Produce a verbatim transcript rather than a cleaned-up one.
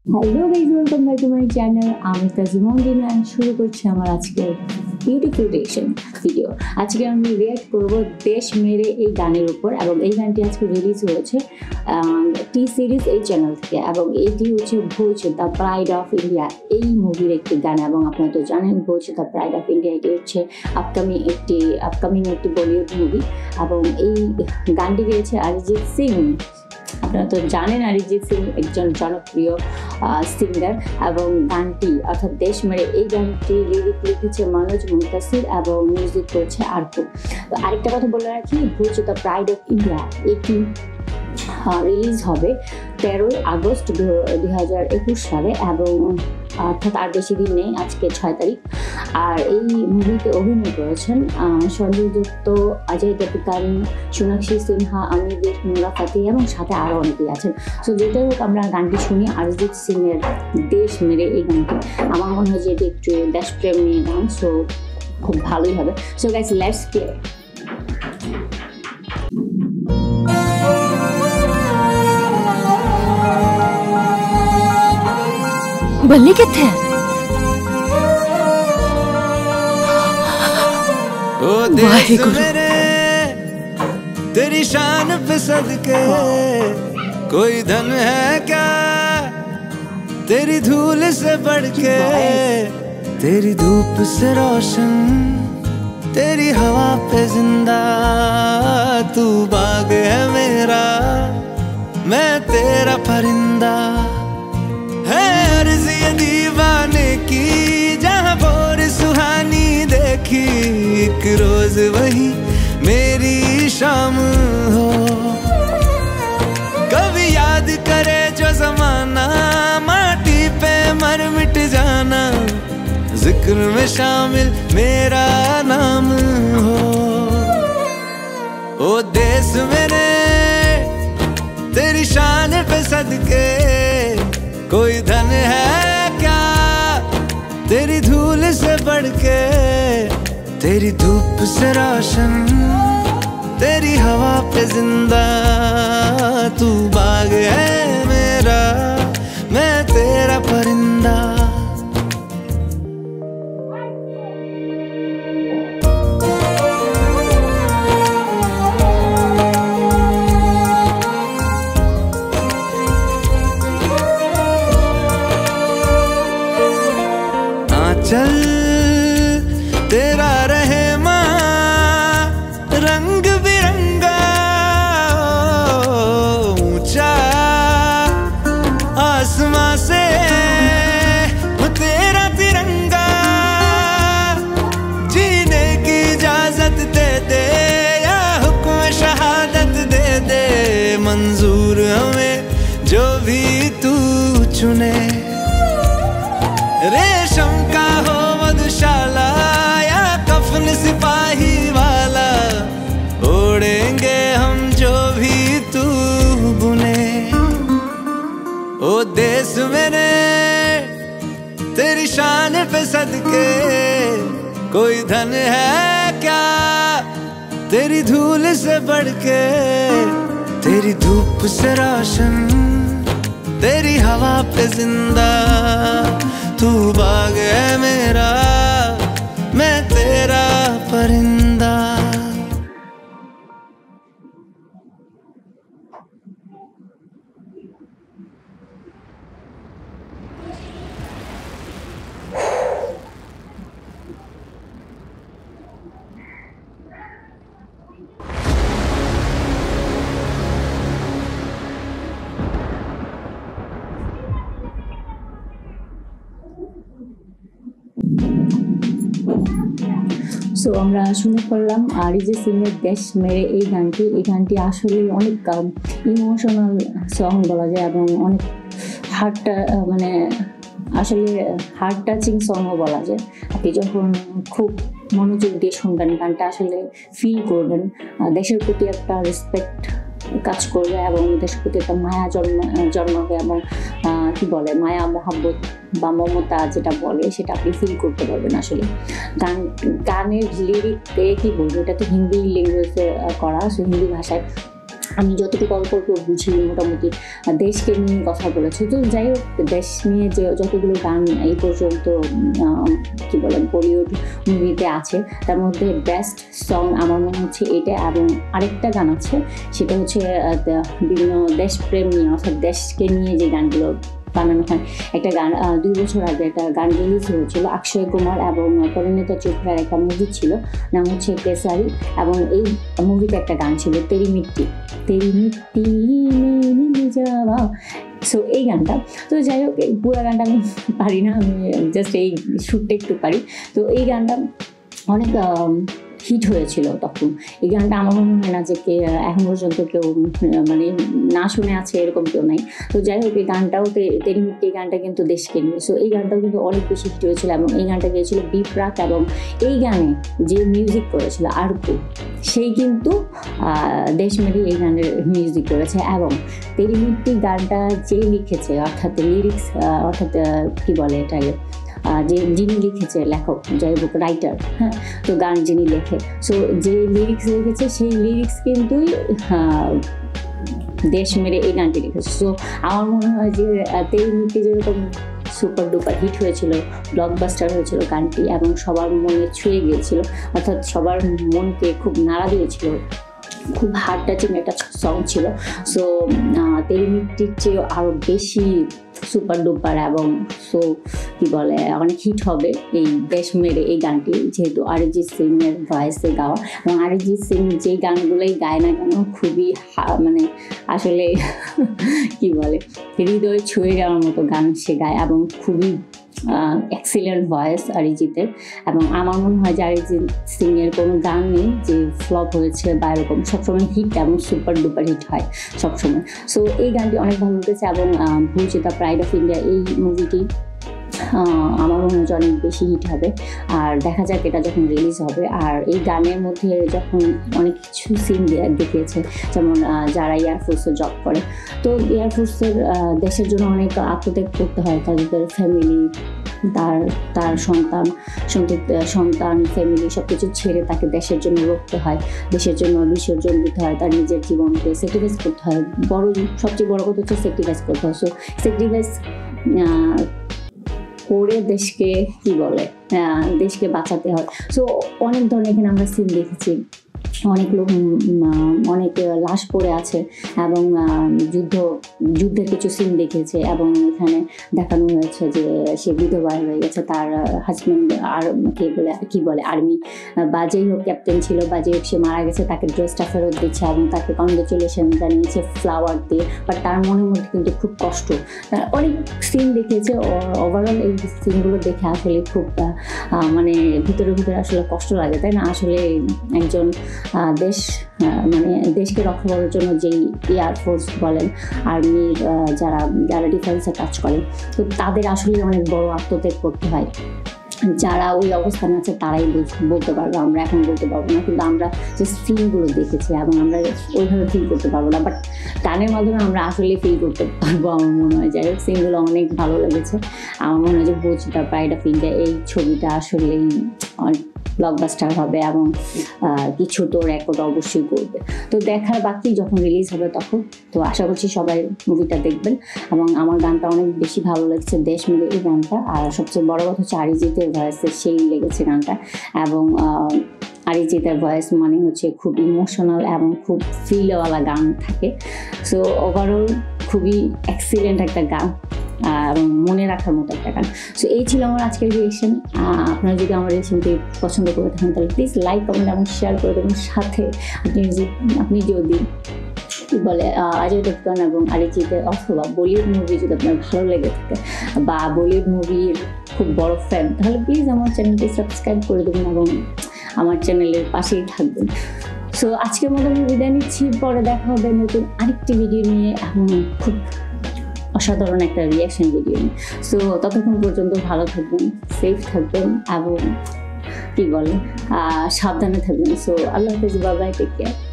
Hello guys, welcome back to my channel. আমি তাজিমন দিনা শুরু করছি আমার আজকের বিউটিফুল রিয়েকশন ভিডিও। আজকে আমি রিয়াক্ট করব দেশ মেরে এই গানের উপর, এবং এই গানটি আজকে রিলিজ হয়েছে টি সিরিজ এই চ্যানেল থেকে, এবং এটি হচ্ছে ভোজ দ্য প্রাইড অফ ইন্ডিয়া এই মুভির একটি গান। এবং আপনারা তো জানেন ভোজ দ্য প্রাইড অফ ইন্ডিয়া এটি হচ্ছে আপকামিং একটি আপকামিং একটি বলিউড মুভি, এবং এই গানটি গেয়েছে অরিজিৎ সিং। আপনারা তো জানেন অরিজিৎ সিং একজন জনপ্রিয় সিঙ্গার, এবং গানটি অর্থাৎ দেশ মেরে এই গানটি লিরিক লিখেছে মনোজ মুন্তাসির এবং মিউজিক করেছে আরকু। তো আরেকটা কথা বলে রাখি, Bhuj the pride of India এটি রিলিজ হবে তেরোই আগস্ট দুই হাজার একুশ সালে, এবং অর্থাৎ আর বেশি দিন নেই, আজকে ছয় তারিখ। আর এই মুভিতে অভিনয় করেছেন সঞ্জয় দত্ত, অজয় দেবগন, সোনাক্ষী সিনহা, আমির দেব, নুরা ফাতেহি এবং সাথে আরও অনেকেই আছেন। সো যেটাই হোক, আমরা গানটি শুনি অরিজিৎ সিং এর দেশ মেরে এই গানটি। আমার মনে হয় যে এটি একটু দেশপ্রেম নিয়ে গান, সো খুব ভালোই হবে। So guys, let's play. बल्ली किथे ओ देश मेरे तेरी शान पे सदके कोई धन है क्या तेरी धूल से बढ़ के, तेरी धूप से रोशन, तेरी हवा पे जिंदा, तू बाग है मेरा, मैं तेरा परिंदा। है अर्ज़ ये दीवाने की जहाँ बोर सुहानी देखी, एक रोज वही मेरी शाम हो। कभी याद करे जो जमाना, माटी पे मर मिट जाना, जिक्र में शामिल मेरा नाम हो। ओ देश मेरे तेरी शान पे सदके कोई धन है क्या तेरी धूल से बढ़ के, तेरी धूप से रोशन, तेरी हवा पे जिंदा, तू बाग है मेरा, मैं तेरा परिंदा। चल तेरा रहे माँ रंग बिरंगा, ऊंचा आसमां से तेरा तिरंगा, जीने की इजाजत दे दे या हुक्म शहादत दे दे, मंजूर हमें जो भी तू चुने। रेशम का हो मधुशाला या कफन सिपाही वाला, ओढ़ेंगे हम जो भी तू बुने। ओ देश मेरे तेरी शान पे सदके कोई धन है क्या तेरी धूल से बढ़ के, तेरी धूप से रोशन, तेरी हवा पे जिंदा, तू बाग है मेरा, मैं तेरा परिंदा। সো আমরা শুনে পড়লাম অরিজিৎ সিং এর দেশ মেরে এই গানটি। এই গানটি আসলে অনেক ইমোশনাল সং বলা যায়, এবং অনেক হার্ট মানে আসলে হার্ট টাচিং সংও বলা যায়। আপনি যখন খুব মনোযোগ দিয়ে শুনবেন গানটা আসলে ফিল করবেন, দেশের প্রতি একটা রেসপেক্ট কাজ করবে, এবং দেশের প্রতি একটা মায়া জন্ম জন্মাবে এবং কি বলে মায়া মহাব্বত বা মমতা যেটা বলে সেটা আপনি ফিল করতে পারবেন। আসলে গান গানের লিরিক কি বলবো, এটা তো হিন্দি ল্যাঙ্গুয়েজে করা, সো হিন্দি ভাষায়। আমি যতটুকু অল্প অল্প বুঝি মোটামুটি দেশকে নিয়ে কথা বলেছে। তো যাই হোক, দেশ নিয়ে যে যতগুলো গান এই পর্যন্ত কি বলে বলিউড মুভিতে আছে, তার মধ্যে বেস্ট সং আমার মনে হচ্ছে এটা। এবং আরেকটা গান আছে, সেটা হচ্ছে বিভিন্ন দেশপ্রেম নিয়ে, অর্থাৎ দেশকে নিয়ে যে গানগুলো বানানো হয়। একটা গান দুই বছর আগে একটা গান রিলিজ হয়েছিল অক্ষয় কুমার এবং পরিণীতা চোপড়ার একটা মুভি ছিল, নাম হচ্ছে কেসারি। এবং এই মুভিতে একটা গান ছিল তেরি মিট্টি তেরি মিট্টি মে যাওয়া। সো এই গানটা, তো যাই হোক পুরো গানটা আমি পারি না, আমি জাস্ট এই সুরটা একটু পারি। তো এই গানটা অনেক হিট হয়েছিল তখন। এই গানটা আমার মনে হয় না যে কে এখন পর্যন্ত কেউ মানে না শুনে আছে এরকম কেউ নাই। তো যাই হোক, এই গানটাও তেরি মিট্টি, এই গানটা কিন্তু দেশকে নিয়ে। সো এই গানটাও কিন্তু অনেক বেশি হিট হয়েছিল এবং এই গানটা গেয়েছিল বি প্রাক। এবং এই গানে যে মিউজিক করেছিল আরকু, সেই কিন্তু দেশ মেরে এই গানের মিউজিক করেছে। এবং তেরি মিট্টি গানটা যে লিখেছে, অর্থাৎ লিরিক্স, অর্থাৎ কি বলে এটাকে, যে যিনি লিখেছে, লেখক, যাই হোক রাইটার, হ্যাঁ, তো গান যিনি লেখে, সো যে লিরিক্স লিখেছে সেই লিরিক্স কিন্তু দেশ মেরে এই গানটি লিখেছে। সো আমার মনে হয় যে তেরি মিট্টি যেরকম সুপার ডুপার হিট হয়েছিল, ব্লকবাস্টার হয়েছিল গানটি এবং সবার মনে ছুঁয়ে গিয়েছিল, অর্থাৎ সবার মনকে খুব নাড়া দিয়েছিল, খুব হার্ট টাচিং একটা সং ছিল। সো তেরি মিট্টির চেয়েও আরও বেশি সুপার ডুপার এবং সো কি বলে অনেক হিট হবে এই দেশ মেরে এই গানটি, যেহেতু অরিজিৎ সিং এর ভয়েসে গাওয়া। এবং অরিজিৎ সিং যে গানগুলোই গায় না কেন খুবই মানে আসলে কি বলে হৃদয় ছুঁয়ে যাওয়ার মতো গান সে গায় এবং খুবই এক্সিলেন্ট ভয়েস অরিজিতের। এবং আমার মনে হয় যে অরিজিৎ সিং এর কোনো গান নেই যে ফ্লপ হয়েছে বা এরকম, সবসময় হিট এবং সুপার ডুপার হিট হয় সবসময়। সো এই গানটি অনেক ভালো লেগেছে। এবং ভুলচিতা প্রাইড অফ ইন্ডিয়া এই মুভিটি আমার মনে হয় অনেক বেশি হিট হবে। আর দেখা যাক এটা যখন রিলিজ হবে। আর এই গানের মধ্যে যখন অনেক কিছু সিন দেখিয়েছে, যেমন যারা এয়ারফোর্সে জব করে, তো এয়ারফোর্সের দেশের জন্য অনেক আত্মত্যাগ করতে হয়, তাদের ফ্যামিলি, তার তার সন্তান সন্তান ফ্যামিলি সব কিছু ছেড়ে তাকে দেশের জন্য রুখতে হয়, দেশের জন্য বিসর্জন দিতে হয়, তার নিজের জীবনকে স্যাক্রিফাইস করতে হয়। বড় সবচেয়ে বড় কথা হচ্ছে স্যাক্রিফাইস করতে হয়। সো স্যাক্রিফাইস করে দেশকে কি বলে দেশকে বাঁচাতে হয়। সো অনেক ধরনের এখানে আমরা সিন দেখেছি, অনেক লোক, অনেক লাশ পড়ে আছে এবং যুদ্ধ যুদ্ধের কিছু সিন দেখেছে। এবং এখানে দেখানো হয়েছে যে সে বিধবা হয়ে গেছে, তার হাজব্যান্ড আর কে বলে কি বলে আর্মি বা যেই হোক ক্যাপ্টেন ছিল বা যেই হোক সে মারা গেছে, তাকে ড্রেসটা ফেরত দিচ্ছে এবং তাকে কনগ্রেচুলেশন জানিয়েছে ফ্লাওয়ার দিয়ে। বাট তার মনের মধ্যে কিন্তু খুব কষ্ট। অনেক সিন দেখিয়েছে। ওভারঅল এই সিনগুলো দেখে আসলে খুব মানে ভিতরে ভিতরে আসলে কষ্ট লাগে, তাই না? আসলে একজন দেশ মানে দেশকে রক্ষা করার জন্য যেই এয়ারফোর্স বলেন, আর্মির যারা যারা ডিফেন্সে কাজ করে, তো তাদের আসলে অনেক বড় আত্মত্যাগ করতে হয়। যারা ওই অবস্থানে আছে তারাই বলতে পারবো, আমরা এখন বলতে পারবো না। কিন্তু আমরা যে সিনগুলো দেখেছি এবং আমরা ওইভাবে ফিল করতে পারবো না, বাট গানের মাধ্যমে আমরা আসলে ফিল করতে পারবো আমার মনে হয়। যাই হোক, সিনগুলো অনেক ভালো লেগেছে। আমার মনে হয় যে ভুলচিতা প্রাইড অফ ইন্ডিয়া এই ছবিটা আসলেই ব্লকবাস্টার হবে এবং কিছু তো রেকর্ড অবশ্যই করবে। তো দেখার বাকি যখন রিলিজ হবে তখন। তো আশা করছি সবাই মুভিটা দেখবেন। এবং আমার গানটা অনেক বেশি ভালো লেগেছে, দেশ মিলে এই গানটা। আর সবচেয়ে বড় কথা হচ্ছে অরিজিতের ভয়েসে সেই লেগেছে গানটা। এবং অরিজিতের ভয়েস মানে হচ্ছে খুব ইমোশনাল এবং খুব ফিলওয়ালা গান থাকে। সো ওভারঅল খুবই এক্সিলেন্ট একটা গান এবং মনে রাখার মতো একটা গান। সো এই ছিল আমার আজকের রিয়েকশন। আপনারা যদি আমার রিয়েকশনটি পছন্দ করে থাকেন তাহলে প্লিজ লাইক, কমেন্ট এবং শেয়ার করে দেবেন। সাথে আপনি আপনি যদি কি বলে অজয় দেবগন এবং অরিজিতের অথবা বলিউড মুভি যদি আপনার ভালো লেগে থাকে বা বলিউড মুভির খুব বড় ফ্যান, তাহলে প্লিজ আমার চ্যানেলটি সাবস্ক্রাইব করে দেবেন এবং আমার চ্যানেলের পাশেই থাকবেন। সো আজকের মতো আমি বিদায় নিচ্ছি। পরে দেখা হবে নতুন আরেকটি ভিডিও নিয়ে এবং খুব অসাধারণ একটা রিয়াকশন ভিডিও নিয়ে। সো ততক্ষণ পর্যন্ত ভালো থাকবেন, সেফ থাকবেন এবং কি বলে সাবধানে থাকবেন। সো আল্লাহ হাফেজ, বাই বাই, টেক কেয়ার।